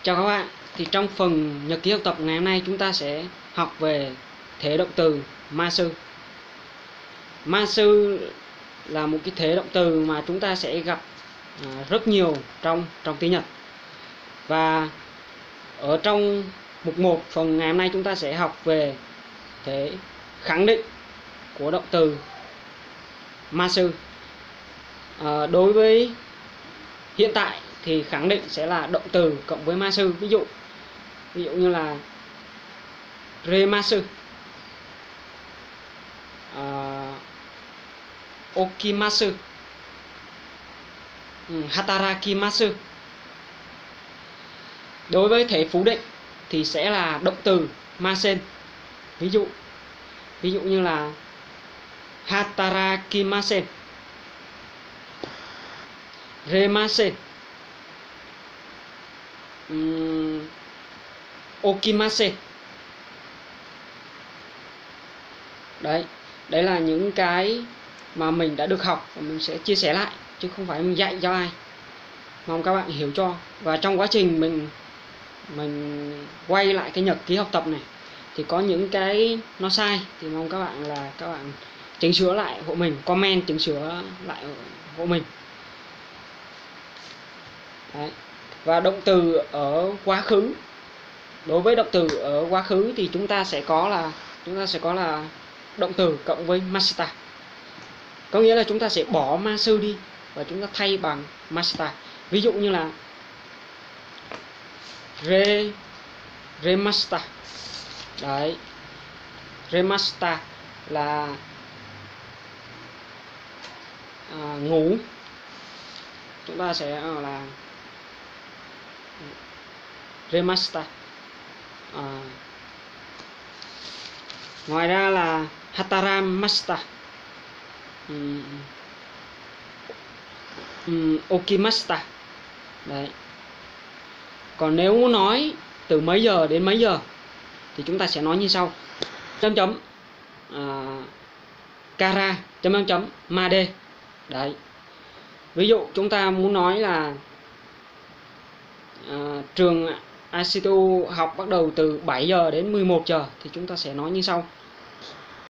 Chào các bạn, thì trong phần nhật ký học tập ngày hôm nay chúng ta sẽ học về thể động từ ma sư. Ma sư là một cái thể động từ mà chúng ta sẽ gặp rất nhiều trong tiếng Nhật. Và ở trong mục 1 phần ngày hôm nay chúng ta sẽ học về thể khẳng định của động từ ma sư. Đối với hiện tại thì khẳng định sẽ là động từ cộng với ma sư. Ví dụ như là remasu, okimasu, hatarakimasu. Đối với thể phủ định thì sẽ là động từ masen. Ví dụ như là hatarakimasen, remasen, okimasen. Đấy là những cái mà mình đã được học và mình sẽ chia sẻ lại, chứ không phải mình dạy cho ai. Mong các bạn hiểu cho. Và trong quá trình mình quay lại cái nhật ký học tập này thì có những cái nó sai thì mong các bạn chỉnh sửa lại hộ mình, comment chỉnh sửa lại hộ mình. Đấy. Và động từ ở quá khứ, đối với động từ ở quá khứ thì chúng ta sẽ có là động từ cộng với mashita. Có nghĩa là chúng ta sẽ bỏ masu đi và chúng ta thay bằng mashita. Ví dụ như là remashita. Đấy, remashita là ngủ. Chúng ta sẽ là remashita. Ngoài ra là hataramashita, okimashita. Đấy. Còn nếu muốn nói từ mấy giờ đến mấy giờ thì chúng ta sẽ nói như sau: kara made. Đấy. Ví dụ chúng ta muốn nói là trường Asitu học bắt đầu từ 7 giờ đến 11 giờ thì chúng ta sẽ nói như sau: